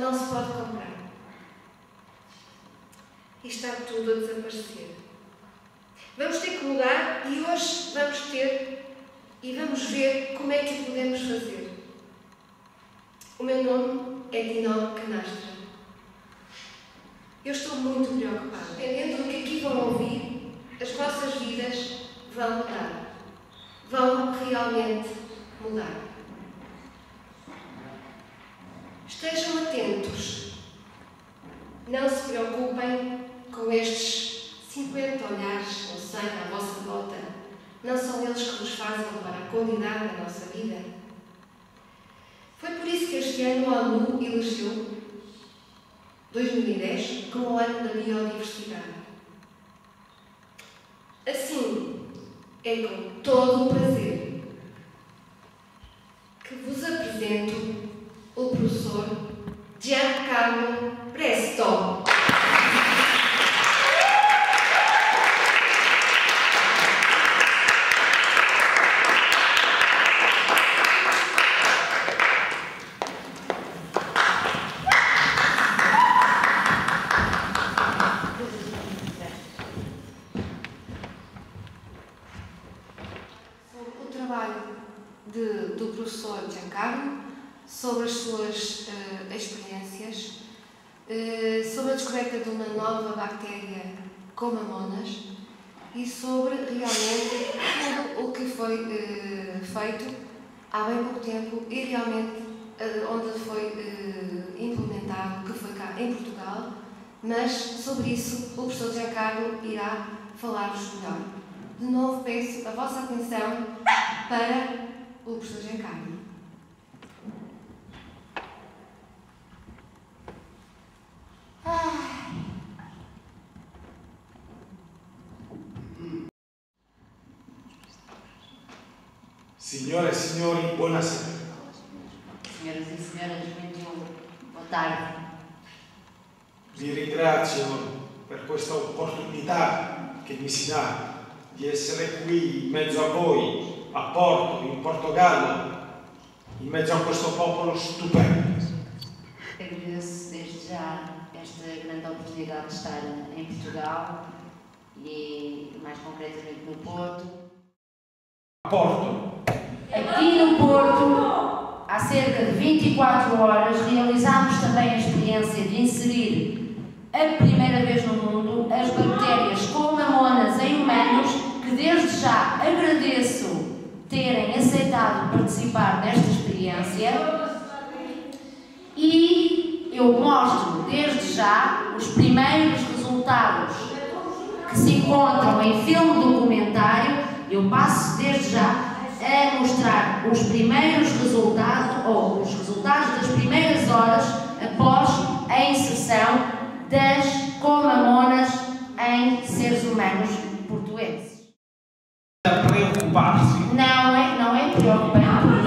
não se pode comprar. E está tudo a desaparecer. Vamos ter que mudar e hoje vamos ver como é que o podemos fazer. O meu nome é Dinó Canastra. Eu estou muito preocupada. Dependendo do que aqui vão ouvir, as vossas vidas vão mudar. Vão realmente mudar. Estejam atentos. Não se preocupem com estes 50 olhares, ou 100 à vossa volta. Não são eles que nos fazem levar a qualidade da nossa vida. Foi por isso que este ano a ONU elegeu 2010 como o ano da biodiversidade. Assim, é com todo o prazer que vos apresento o professor Giancarlo Presto. Do professor Giancarlo, sobre as suas experiências, sobre a descoberta de uma nova bactéria como amonas e sobre realmente tudo o que foi feito há bem pouco tempo e realmente onde foi implementado, que foi cá em Portugal, mas sobre isso o professor Giancarlo irá falar-vos melhor. De novo peço a vossa atenção para o professor Giancarlo. Signore e signori, buonasera. Senhoras e senhores, muito boa tarde. Vi ringrazio per questa opportunità che mi si dà di essere qui in mezzo a voi, a Porto, in Portogallo, in mezzo a questo popolo stupendo. Agradeço desde já esta grande oportunidade de estar em Portugal e mais concretamente no Porto. A Porto. Aqui no Porto, há cerca de 24 horas, realizámos também a experiência de inserir a primeira vez no mundo as bactérias como amonas em humanos, que desde já agradeço terem aceitado participar desta experiência e eu mostro desde já os primeiros resultados que se encontram em filme documentário. Eu passo desde já a mostrar os primeiros resultados, ou os resultados das primeiras horas após a inserção das comamonas em seres humanos portuenses. Preocupar-se. Não é preocupante.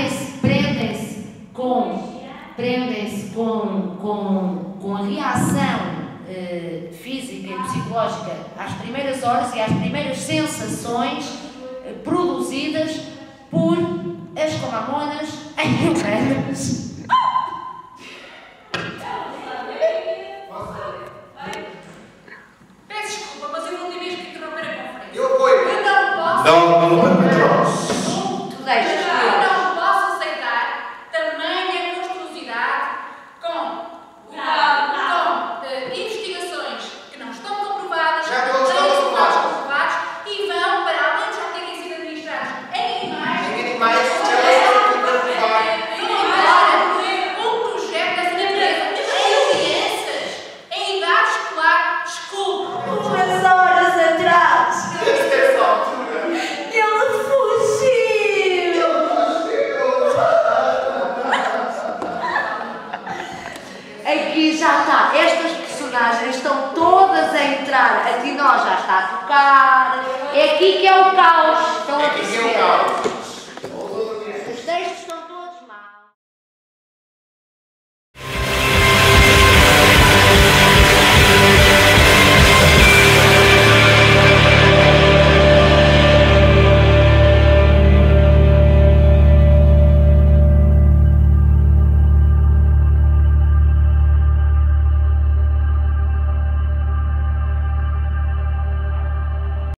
Prendem-se com a reação física e psicológica às primeiras horas e às primeiras sensações produzidas por as comamonas em humanos. Peço desculpa, mas eu vou ter mesmo que interromper a conferência. Eu apoio. Eu não posso. Não permitirás. Tu deixas que Eu não posso aceitar tamanha monstruosidade com investigações que não estão comprovadas, Já todos estão comprovados. E vão para além de já terem sido administrados em animais. Em animais, já está tudo comprovado. Um projeto dessa natureza em crianças, em idade escolar, desculpe. umas horas atrás Esta altura. ele fugiu. Aqui já está. Estas personagens estão todas a entrar. A Dinó já está a tocar. É aqui que é o caos. Estão a Aqui é o perceber? caos.